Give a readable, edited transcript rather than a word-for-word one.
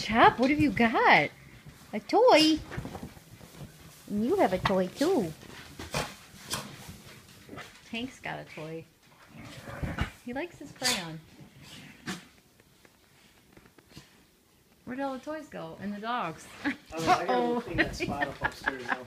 Chop, what have you got? A toy? And you have a toy too. Hank's got a toy. He likes his crayon. Where'd all the toys go? And the dogs? I gotta go clean that spot up upstairs now.